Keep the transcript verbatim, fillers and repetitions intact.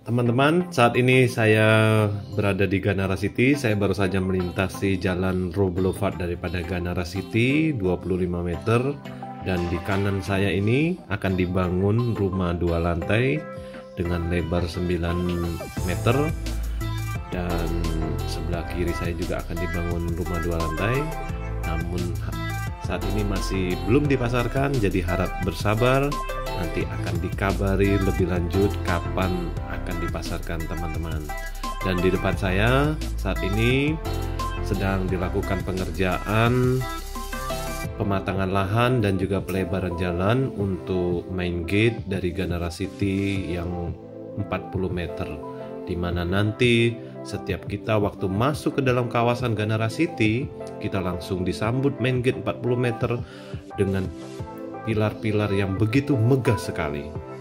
Teman-teman, saat ini saya berada di Ganara City. Saya baru saja melintasi jalan Row Boulevard daripada Ganara City dua puluh lima meter. Dan di kanan saya ini akan dibangun rumah dua lantai dengan lebar sembilan meter. Dan sebelah kiri saya juga akan dibangun rumah dua lantai. Namun saat ini masih belum dipasarkan, jadi harap bersabar. Nanti akan dikabari lebih lanjut kapan akan dipasarkan teman-teman. Dan di depan saya saat ini sedang dilakukan pengerjaan pematangan lahan dan juga pelebaran jalan untuk main gate dari Ganara City yang empat puluh meter, dimana nanti setiap kita waktu masuk ke dalam kawasan Ganara City, kita langsung disambut main gate empat puluh meter dengan pilar-pilar yang begitu megah sekali.